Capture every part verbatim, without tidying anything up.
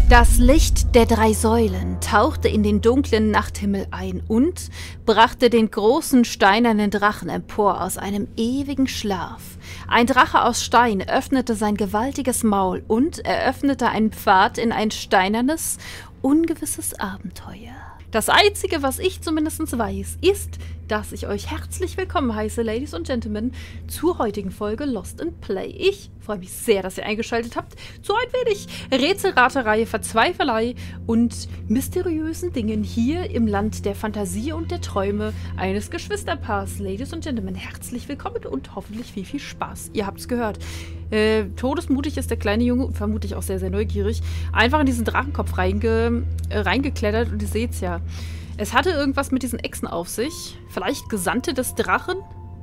Das Licht der drei Säulen tauchte in den dunklen Nachthimmel ein und brachte den großen steinernen Drachen empor aus einem ewigen Schlaf. Ein Drache aus Stein öffnete sein gewaltiges Maul und eröffnete einen Pfad in ein steinernes, ungewisses Abenteuer. Das Einzige, was ich zumindest weiß, ist, dass ich euch herzlich willkommen heiße, Ladies und Gentlemen, zur heutigen Folge Lost in Play. Ich freue mich sehr, dass ihr eingeschaltet habt zu ein wenig Rätselraterei, Verzweifelei und mysteriösen Dingen hier im Land der Fantasie und der Träume eines Geschwisterpaars. Ladies und Gentlemen, herzlich willkommen und hoffentlich viel, viel Spaß. Ihr habt's gehört. Äh, todesmutig ist der kleine Junge und vermutlich auch sehr, sehr neugierig. Einfach in diesen Drachenkopf reinge, äh, reingeklettert und ihr seht's ja. Es hatte irgendwas mit diesen Echsen auf sich. Vielleicht Gesandte des Drachen?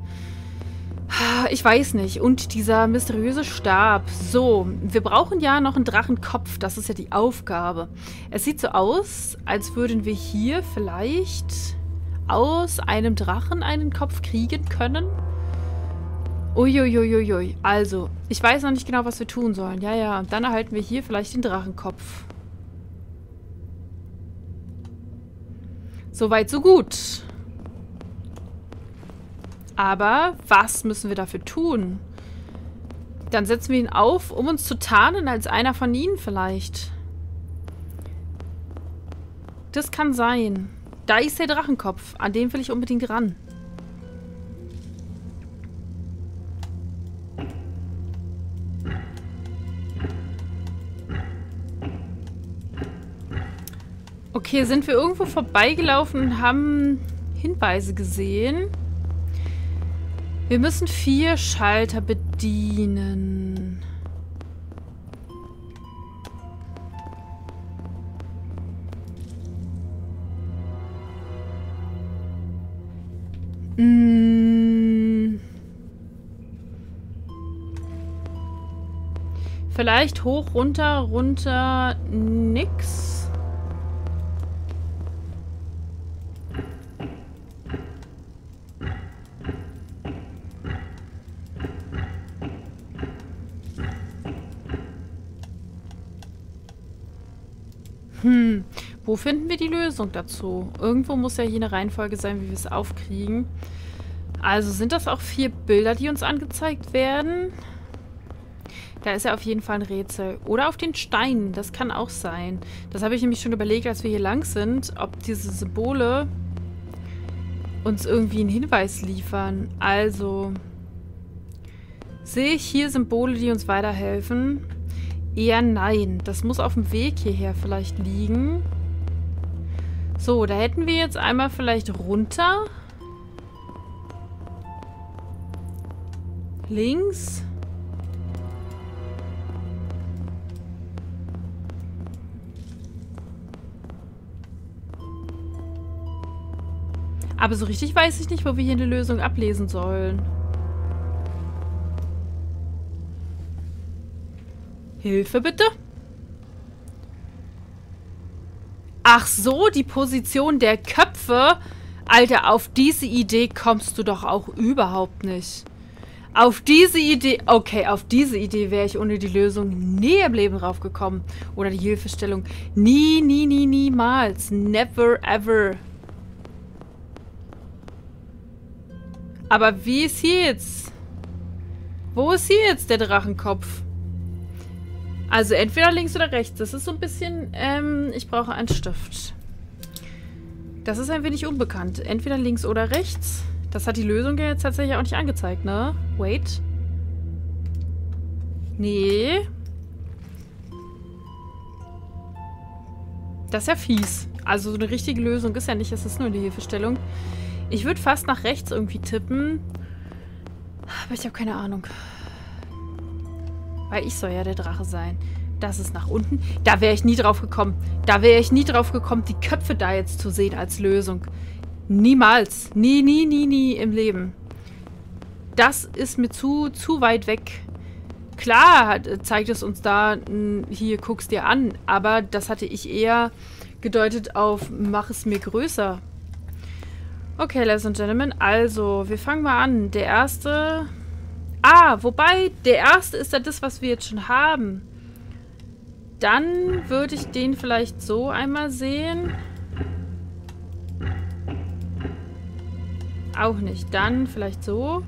Ich weiß nicht. Und dieser mysteriöse Stab. So, wir brauchen ja noch einen Drachenkopf. Das ist ja die Aufgabe. Es sieht so aus, als würden wir hier vielleicht aus einem Drachen einen Kopf kriegen können. Uiuiuiui. Also, ich weiß noch nicht genau, was wir tun sollen. Ja, ja. Und dann erhalten wir hier vielleicht den Drachenkopf. Soweit, so gut. Aber was müssen wir dafür tun? Dann setzen wir ihn auf, um uns zu tarnen als einer von ihnen vielleicht. Das kann sein. Da ist der Drachenkopf. An den will ich unbedingt ran. Okay, sind wir irgendwo vorbeigelaufen und haben Hinweise gesehen. Wir müssen vier Schalter bedienen. Hm. Vielleicht hoch, runter, runter, nix. Hm, wo finden wir die Lösung dazu? Irgendwo muss ja hier eine Reihenfolge sein, wie wir es aufkriegen. Also sind das auch vier Bilder, die uns angezeigt werden? Da ist ja auf jeden Fall ein Rätsel. Oder auf den Steinen, das kann auch sein. Das habe ich nämlich schon überlegt, als wir hier lang sind, ob diese Symbole uns irgendwie einen Hinweis liefern. Also, sehe ich hier Symbole, die uns weiterhelfen? Eher nein. Das muss auf dem Weg hierher vielleicht liegen. So, da hätten wir jetzt einmal vielleicht runter. Links. Aber so richtig weiß ich nicht, wo wir hier eine Lösung ablesen sollen. Hilfe bitte. Ach so, die Position der Köpfe. Alter, auf diese Idee kommst du doch auch überhaupt nicht. Auf diese Idee... Okay, auf diese Idee wäre ich ohne die Lösung nie im Leben raufgekommen. Oder die Hilfestellung. Nie, nie, nie, niemals. Never, ever. Aber wie ist hier jetzt? Wo ist hier jetzt der Drachenkopf? Also entweder links oder rechts. Das ist so ein bisschen, ähm, ich brauche einen Stift. Das ist ein wenig unbekannt. Entweder links oder rechts. Das hat die Lösung ja jetzt tatsächlich auch nicht angezeigt, ne? Wait. Nee. Das ist ja fies. Also so eine richtige Lösung ist ja nicht, es ist nur eine Hilfestellung. Ich würde fast nach rechts irgendwie tippen. Aber ich habe keine Ahnung. Weil ich soll ja der Drache sein. Das ist nach unten. Da wäre ich nie drauf gekommen. Da wäre ich nie drauf gekommen, die Köpfe da jetzt zu sehen als Lösung. Niemals. Nie, nie, nie, nie im Leben. Das ist mir zu, zu weit weg. Klar zeigt es uns da, hier, guck's dir an. Aber das hatte ich eher gedeutet auf, mach es mir größer. Okay, Ladies and Gentlemen. Also, wir fangen mal an. Der erste... Ah, wobei, der erste ist ja das, was wir jetzt schon haben. dann würde ich den vielleicht so einmal sehen. Auch nicht. Dann vielleicht so.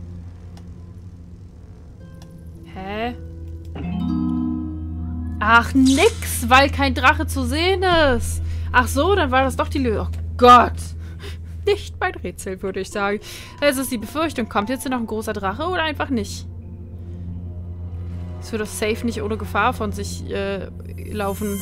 Hä? Ach, nix, weil kein Drache zu sehen ist. Ach so, dann war das doch die Lösung. Oh Gott. Nicht mein Rätsel, würde ich sagen. Es ist die Befürchtung, kommt jetzt noch ein großer Drache oder einfach nicht? Es wird doch safe nicht ohne Gefahr von sich äh, laufen.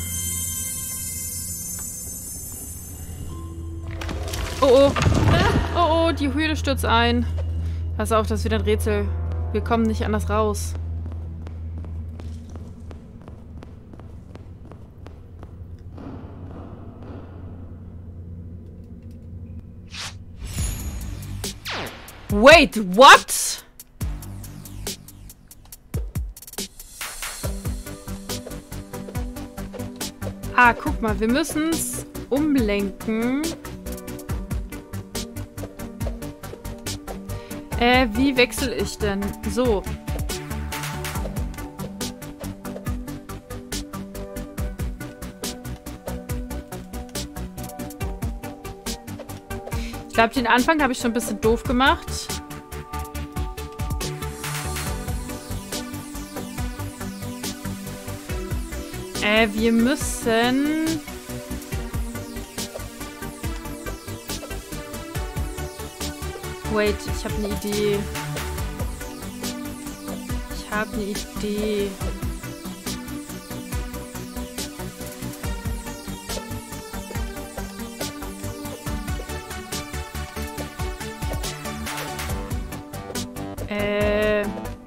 Oh oh. Oh oh, die Höhle stürzt ein. Pass auf, das ist wieder ein Rätsel. Wir kommen nicht anders raus. Wait, what? Ah, guck mal, wir müssen es umlenken. Äh, wie wechsle ich denn? So. Ich glaube, den Anfang habe ich schon ein bisschen doof gemacht. Äh, wir müssen... Wait, ich habe eine Idee. Ich habe eine Idee. Äh...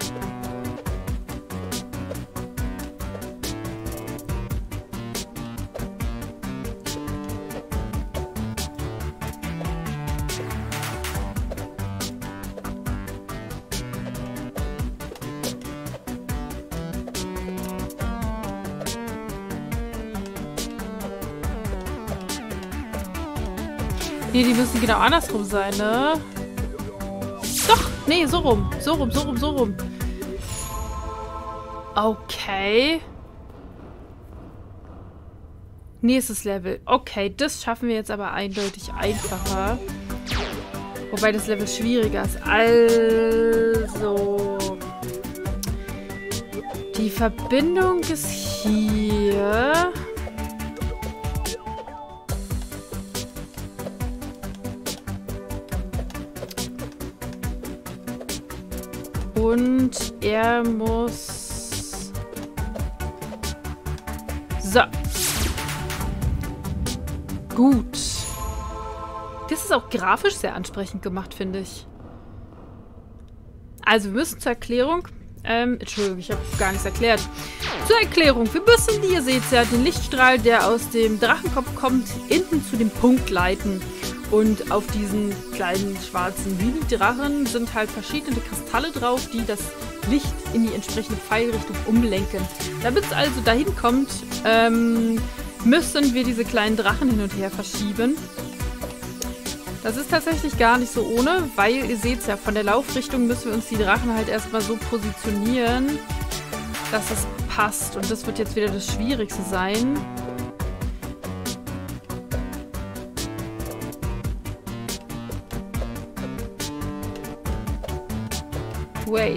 Nee, die müssen genau andersrum sein, ne? Doch, nee, so rum. So rum, so rum, so rum. Okay. Nächstes Level. Okay, das schaffen wir jetzt aber eindeutig einfacher. Wobei das Level schwieriger ist. Also... Die Verbindung ist hier... Und er muss... So. Gut. Das ist auch grafisch sehr ansprechend gemacht, finde ich. Also, wir müssen zur Erklärung... Ähm, Entschuldigung, ich habe gar nichts erklärt. Zur Erklärung. Wir müssen, wie ihr seht ja, den Lichtstrahl, der aus dem Drachenkopf kommt, hinten zu dem Punkt leiten. Und auf diesen kleinen schwarzen Mini-Drachen sind halt verschiedene Kristalle drauf, die das Licht in die entsprechende Pfeilrichtung umlenken. Damit es also dahin kommt, ähm, müssen wir diese kleinen Drachen hin und her verschieben. Das ist tatsächlich gar nicht so ohne, weil ihr seht es ja, von der Laufrichtung müssen wir uns die Drachen halt erstmal so positionieren, dass das passt. Und das wird jetzt wieder das Schwierigste sein. Wait.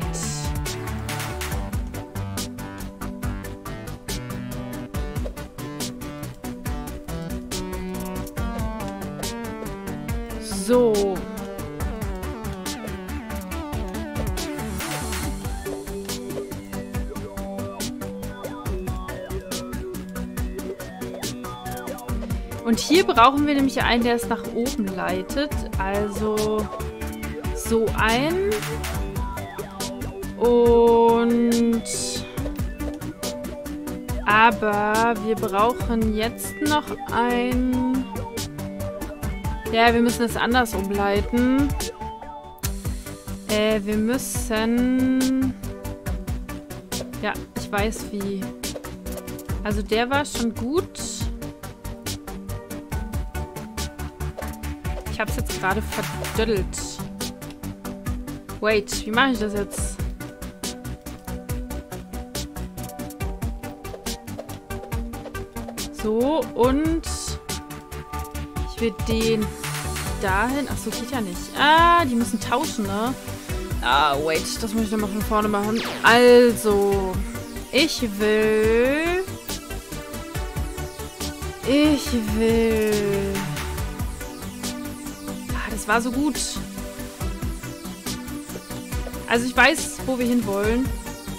So. Und hier brauchen wir nämlich einen, der es nach oben leitet. Also so ein. Und aber wir brauchen jetzt noch ein... Ja, wir müssen es anders umleiten. Äh, wir müssen... Ja, ich weiß wie. Also der war schon gut. Ich habe es jetzt gerade verdödelt. Wait, wie mache ich das jetzt? So, und ich will den dahin. Achso, geht ja nicht. Ah, die müssen tauschen, ne? Ah, wait, das muss ich nochmal von vorne machen. Also, ich will... Ich will... Ah, das war so gut. Also ich weiß, wo wir hinwollen.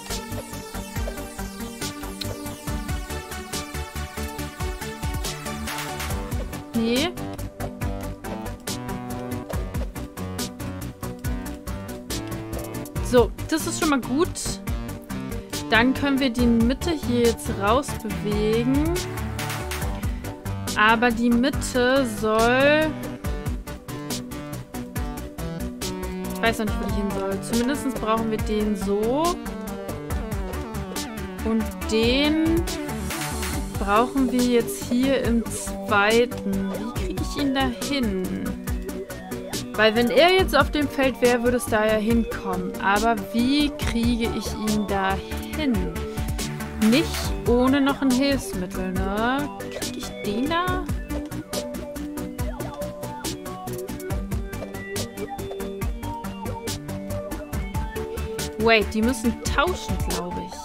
Nee. So, das ist schon mal gut. Dann können wir die Mitte hier jetzt rausbewegen. Aber die Mitte soll... Ich weiß noch nicht, wo die hin soll. Zumindest brauchen wir den so. Und den brauchen wir jetzt hier im zweiten. Wie kriege ich ihn da hin? Weil wenn er jetzt auf dem Feld wäre, würde es da ja hinkommen. Aber wie kriege ich ihn da hin? Nicht ohne noch ein Hilfsmittel, ne? Kriege ich den da? Wait, die müssen tauschen, glaube ich.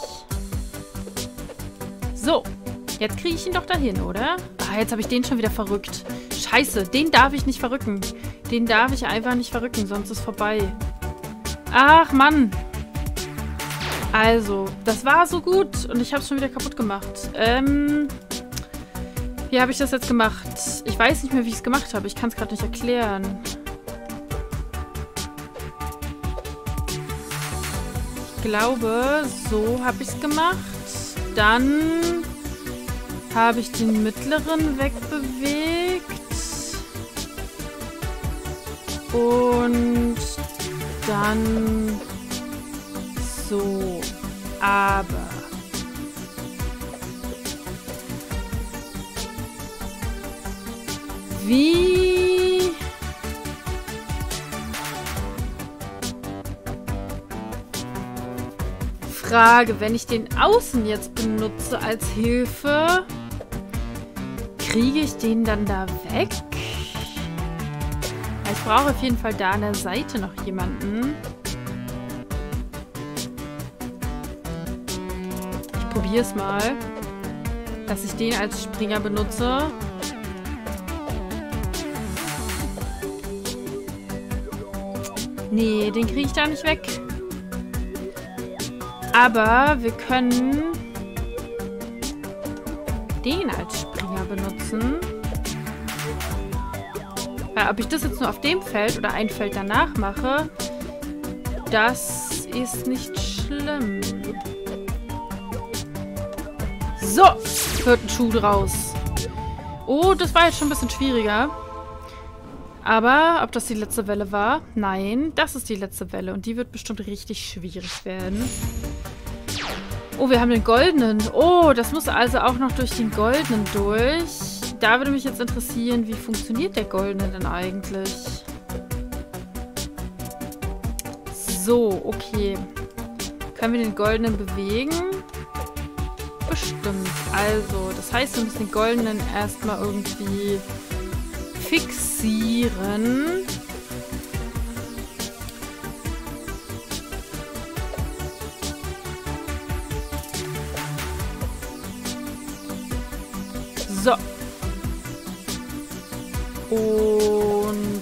So, jetzt kriege ich ihn doch dahin, oder? Ah, jetzt habe ich den schon wieder verrückt. Scheiße, den darf ich nicht verrücken. Den darf ich einfach nicht verrücken, sonst ist vorbei. Ach, Mann. Also, das war so gut und ich habe es schon wieder kaputt gemacht. Ähm, wie habe ich das jetzt gemacht? Ich weiß nicht mehr, wie ich es gemacht habe. Ich kann es gerade nicht erklären. Ich glaube, so habe ich es gemacht. Dann habe ich den mittleren wegbewegt. Und dann so. Aber wie Frage, wenn ich den Außen jetzt benutze als Hilfe, kriege ich den dann da weg? Ich brauche auf jeden Fall da an der Seite noch jemanden. Ich probiere es mal, dass ich den als Springer benutze. Nee, den kriege ich da nicht weg. Aber wir können den als Springer benutzen. Weil ob ich das jetzt nur auf dem Feld oder ein Feld danach mache, das ist nicht schlimm. So, wird ein Schuh draus. Oh, das war jetzt schon ein bisschen schwieriger. Aber ob das die letzte Welle war? Nein, das ist die letzte Welle. Und die wird bestimmt richtig schwierig werden. Oh, wir haben den goldenen. Oh, das muss also auch noch durch den goldenen durch. Da würde mich jetzt interessieren, wie funktioniert der goldene denn eigentlich? So, okay. Können wir den goldenen bewegen? Bestimmt. Also, das heißt, wir müssen den goldenen erstmal irgendwie fixieren. So. Und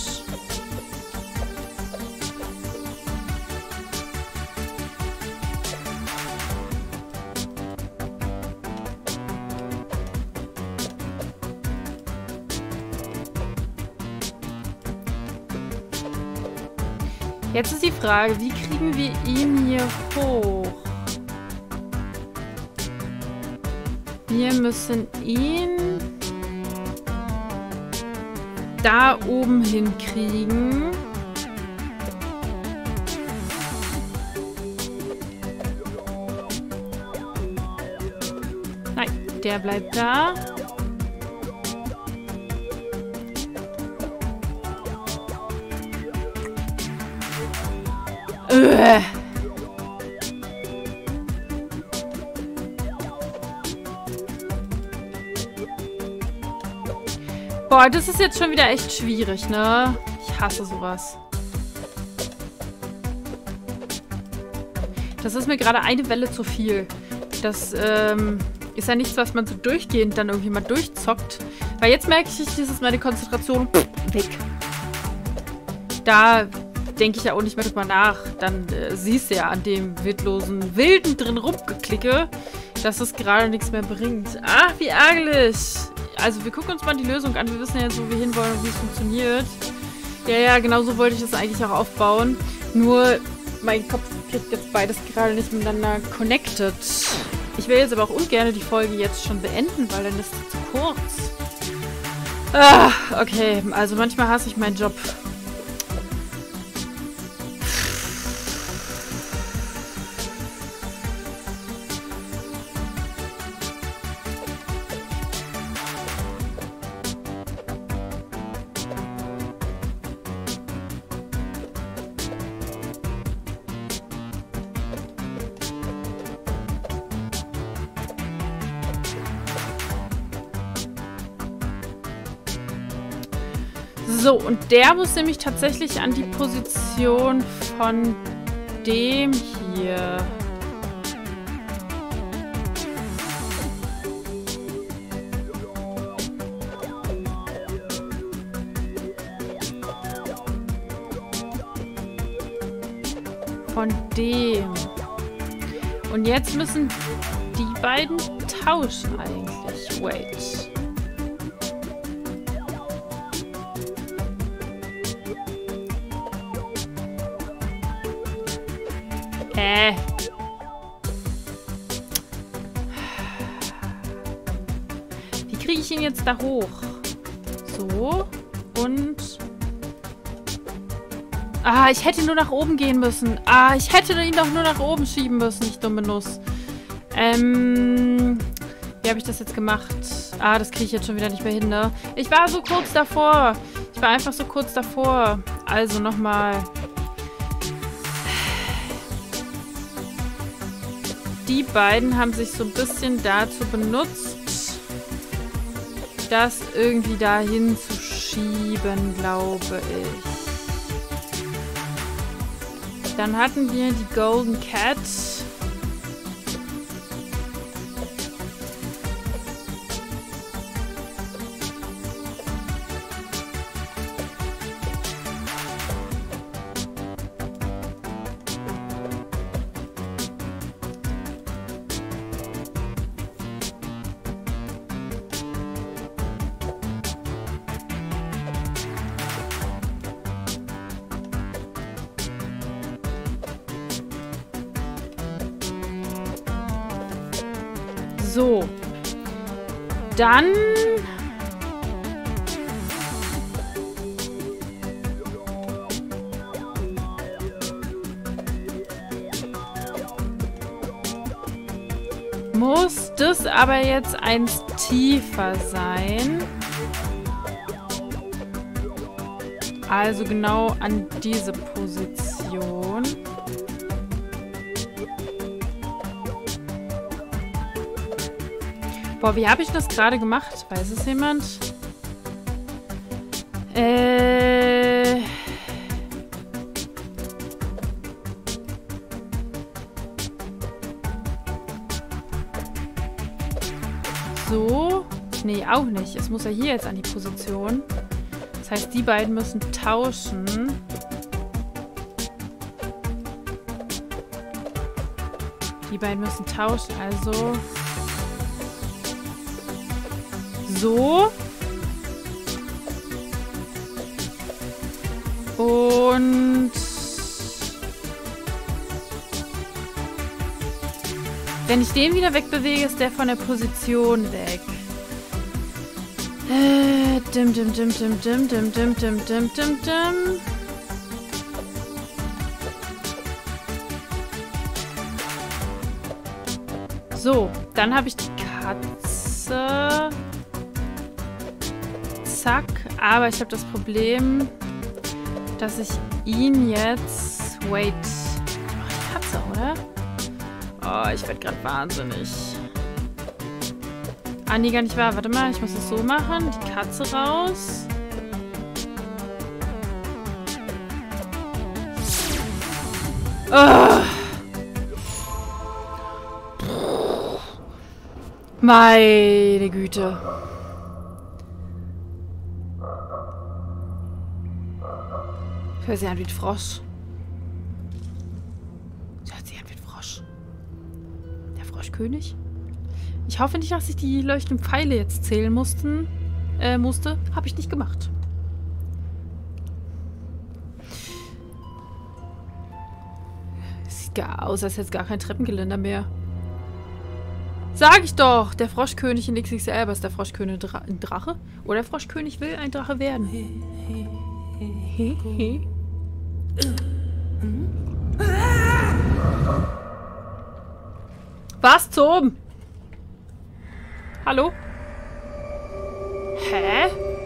jetzt ist die Frage, wie kriegen wir ihn hier hoch? Wir müssen ihn da oben hinkriegen. Nein, der bleibt da. Äh. Boah, das ist jetzt schon wieder echt schwierig, ne? Ich hasse sowas. Das ist mir gerade eine Welle zu viel. Das ähm, ist ja nichts, was man so durchgehend dann irgendwie mal durchzockt. Weil jetzt merke ich, dieses meine Konzentration pff, weg. Da denke ich ja auch nicht mehr drüber nach. Dann äh, siehst du ja an dem wildlosen Wilden drin rumgeklicke, dass es gerade nichts mehr bringt. Ach, wie ärgerlich. Also wir gucken uns mal die Lösung an. Wir wissen ja jetzt, wo wir hinwollen und wie es funktioniert. Ja, ja, genau so wollte ich das eigentlich auch aufbauen. Nur mein Kopf kriegt jetzt beides gerade nicht miteinander connected. Ich will jetzt aber auch ungern die Folge jetzt schon beenden, weil dann ist es zu kurz. Ah, okay, also manchmal hasse ich meinen Job. So, und der muss nämlich tatsächlich an die Position von dem hier. Von dem. Und jetzt müssen die beiden tauschen eigentlich. Wait. Äh. Wie kriege ich ihn jetzt da hoch? So. Und... Ah, ich hätte nur nach oben gehen müssen. Ah, ich hätte ihn doch nur nach oben schieben müssen. Ich dumme Nuss. Ähm... Wie habe ich das jetzt gemacht? Ah, das kriege ich jetzt schon wieder nicht mehr hin, ne? Ich war so kurz davor. Ich war einfach so kurz davor. Also nochmal... Die beiden haben sich so ein bisschen dazu benutzt, das irgendwie dahin zu schieben, glaube ich. Dann hatten wir die Golden Cat. So. Dann... muss das aber jetzt eins tiefer sein. Also genau an diese Position. Boah, wie habe ich das gerade gemacht? Weiß es jemand? Äh... So? Nee, auch nicht. Es muss ja hier jetzt an die Position. Das heißt, die beiden müssen tauschen. Die beiden müssen tauschen, also... So. Und wenn ich den wieder wegbewege, ist der von der Position weg. Äh, dim, dim, dim, dim, dim, dim, dim, dim, dim, dim, dim. So, dann habe ich die Katze. Zack, aber ich habe das Problem, dass ich ihn jetzt... Wait. Oh, die Katze, oder? Oh, ich werde gerade wahnsinnig. Ah, nee, gar nicht wahr. Warte mal, ich muss das so machen. Die Katze raus. Oh. Meine Güte. Ich höre sie an wie ein Frosch. Sie hört sich an wie ein Frosch. Der Froschkönig? Ich hoffe nicht, dass ich die leuchtenden Pfeile jetzt zählen mussten, äh, musste. Habe ich nicht gemacht. Sieht gar aus, als hätte es gar kein Treppengeländer mehr. Sag ich doch! Der Froschkönig in X X L, was ist der Froschkönig Dra ein Drache? Oder der Froschkönig will ein Drache werden. Was zum? Hallo? Hä?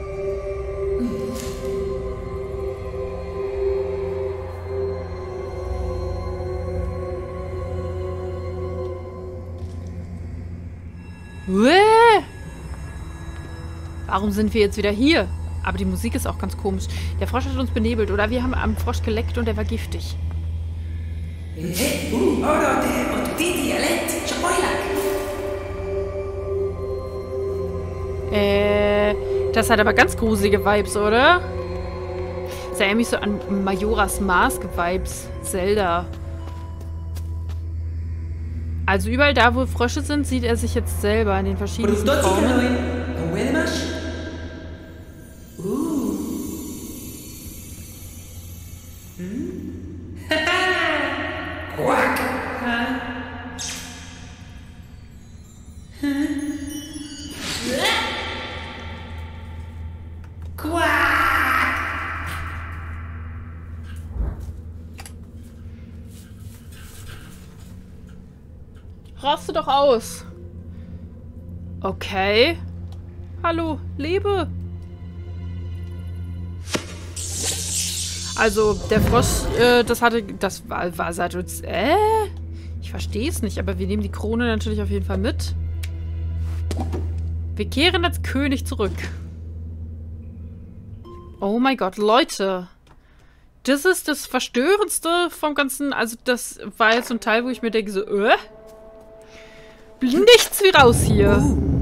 Uäh. Warum sind wir jetzt wieder hier? Aber die Musik ist auch ganz komisch. Der Frosch hat uns benebelt, oder? Wir haben am Frosch geleckt und er war giftig. Äh, das hat aber ganz gruselige Vibes, oder? Das erinnert mich so an Majora's Mask-Vibes. Zelda. Also überall da, wo Frösche sind, sieht er sich jetzt selber in den verschiedensten Formen. Raste doch aus. Okay. Hallo, lebe. Also, der Frosch, äh, das hatte, das war, war seit uns, äh? Ich verstehe es nicht, aber wir nehmen die Krone natürlich auf jeden Fall mit. Wir kehren als König zurück. Oh mein Gott, Leute. Das ist das Verstörendste vom Ganzen. Also, das war jetzt so ein Teil, wo ich mir denke, so, äh? Nichts wie raus hier.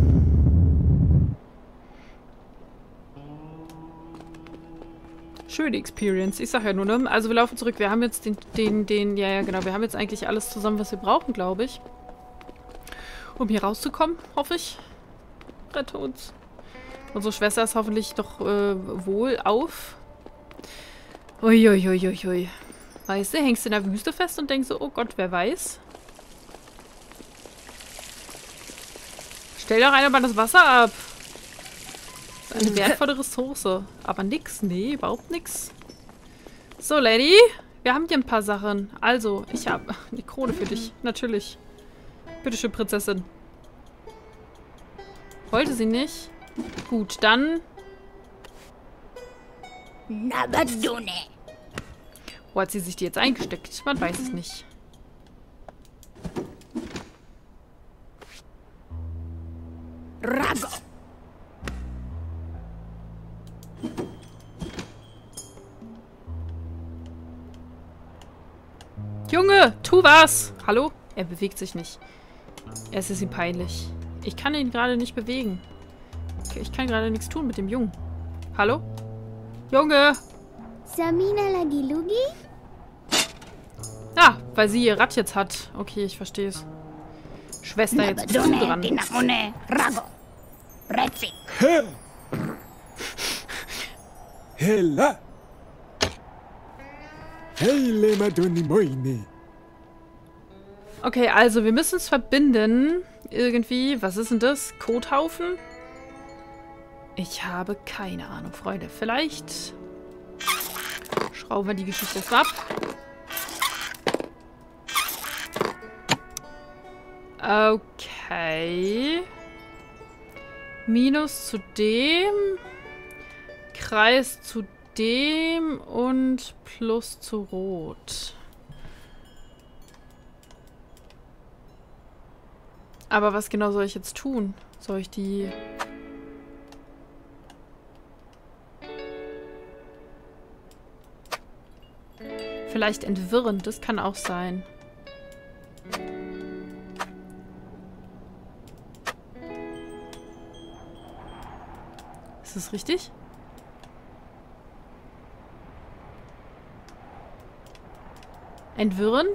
Schöne Experience. Ich sag ja nur, ne? Also wir laufen zurück. Wir haben jetzt den, den, den, ja, ja, genau. Wir haben jetzt eigentlich alles zusammen, was wir brauchen, glaube ich. Um hier rauszukommen, hoffe ich. Rette uns. Unsere Schwester ist hoffentlich doch äh, wohl auf. Uiuiuiui. Ui, ui, ui. Weißt du, hängst in der Wüste fest und denkst so, oh Gott, wer weiß. Stell doch einer mal das Wasser ab. Das ist eine wertvolle Ressource. Aber nix. Nee, überhaupt nix. So, Lady. Wir haben hier ein paar Sachen. Also, ich habe eine Krone für dich. Natürlich. Bitteschön, Prinzessin. Wollte sie nicht? Gut, dann... Wo hat sie sich die jetzt eingesteckt? Man weiß es nicht. Rago. Junge, tu was! Hallo? Er bewegt sich nicht. Es ist ihm peinlich. Ich kann ihn gerade nicht bewegen. Ich kann gerade nichts tun mit dem Jungen. Hallo? Junge! Samina Lagilugi? Ah, weil sie ihr Rad jetzt hat. Okay, ich verstehe es. Schwester, jetzt bist du dran. Hella. Okay, also wir müssen es verbinden. Irgendwie. Was ist denn das? Kothaufen? Ich habe keine Ahnung, Freunde. Vielleicht schrauben wir die Geschichte jetzt ab. Okay. Minus zu dem. Kreis zu dem und plus zu Rot. Aber was genau soll ich jetzt tun? Soll ich die... Vielleicht entwirren, das kann auch sein. Ist das richtig? Entwirren?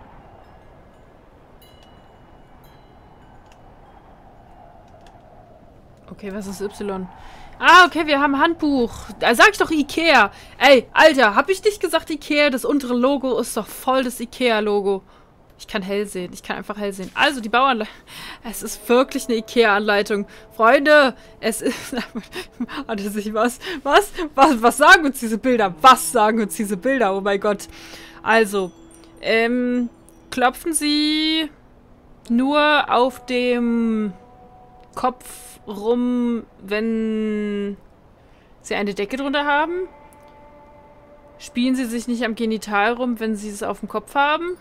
Okay, was ist Y? Ah, okay, wir haben ein Handbuch. Da sag ich doch Ikea. Ey, Alter, hab ich nicht gesagt Ikea? Das untere Logo ist doch voll das Ikea-Logo. Ich kann hell sehen. Ich kann einfach hell sehen. Also, die Bauanleitung. Es ist wirklich eine Ikea-Anleitung. Freunde, es ist... Warte, sich was? Was? Was? Was sagen uns diese Bilder? Was sagen uns diese Bilder? Oh mein Gott. Also, ähm, klopfen Sie nur auf dem Kopf rum, wenn Sie eine Decke drunter haben. Spielen Sie sich nicht am Genital rum, wenn Sie es auf dem Kopf haben.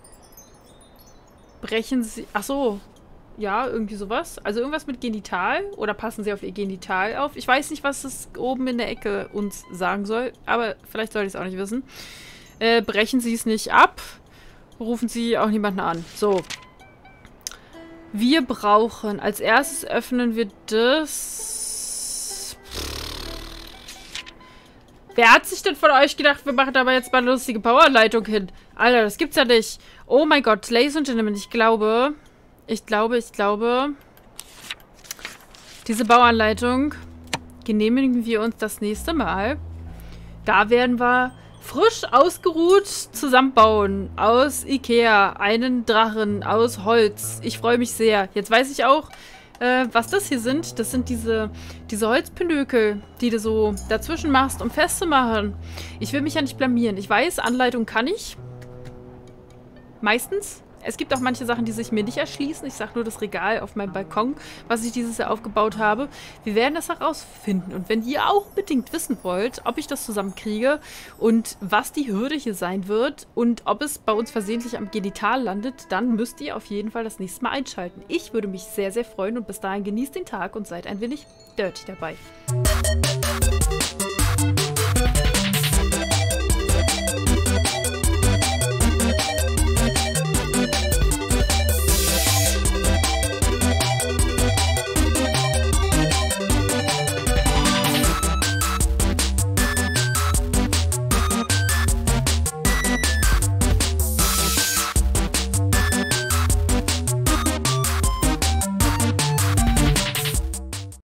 Brechen Sie... Ach so. Ja, irgendwie sowas. Also irgendwas mit Genital. Oder passen Sie auf Ihr Genital auf. Ich weiß nicht, was es oben in der Ecke uns sagen soll. Aber vielleicht sollte ich es auch nicht wissen. Äh, brechen Sie es nicht ab. Rufen Sie auch niemanden an. So. Wir brauchen... Als erstes öffnen wir das... Wer hat sich denn von euch gedacht, wir machen da aber jetzt mal eine lustige Powerleitung hin? Alter, das gibt's ja nicht. Oh mein Gott, Ladies and Gentlemen, ich glaube... Ich glaube, ich glaube... Diese Bauanleitung genehmigen wir uns das nächste Mal. Da werden wir frisch ausgeruht zusammenbauen. Aus Ikea. Einen Drachen aus Holz. Ich freue mich sehr. Jetzt weiß ich auch, äh, was das hier sind. Das sind diese, diese Holzpendökel, die du so dazwischen machst, um festzumachen. Ich will mich ja nicht blamieren. Ich weiß, Anleitung kann ich. Meistens. Es gibt auch manche Sachen, die sich mir nicht erschließen. Ich sage nur das Regal auf meinem Balkon, was ich dieses Jahr aufgebaut habe. Wir werden das herausfinden. Und wenn ihr auch unbedingt wissen wollt, ob ich das zusammenkriege und was die Hürde hier sein wird und ob es bei uns versehentlich am Genital landet, dann müsst ihr auf jeden Fall das nächste Mal einschalten. Ich würde mich sehr, sehr freuen und bis dahin genießt den Tag und seid ein wenig dirty dabei.